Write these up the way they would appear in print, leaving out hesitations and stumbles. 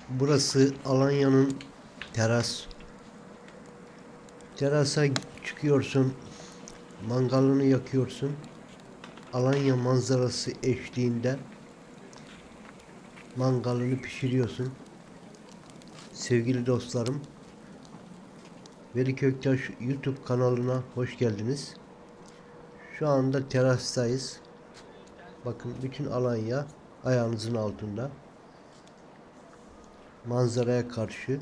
Burası Alanya'nın teras. Terasa çıkıyorsun, mangalını yakıyorsun. Alanya manzarası eşliğinde mangalını pişiriyorsun. Sevgili dostlarım, Veli Köktaş YouTube kanalına hoş geldiniz. Şu anda terastayız. Bakın bütün Alanya ayağınızın altında. Manzaraya karşı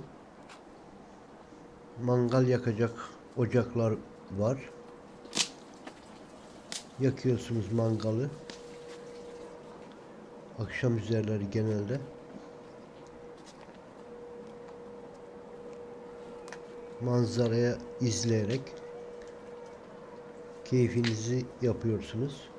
mangal yakacak ocaklar var. Yakıyorsunuz mangalı. Akşam üzerleri genelde. Manzaraya izleyerek keyfinizi yapıyorsunuz.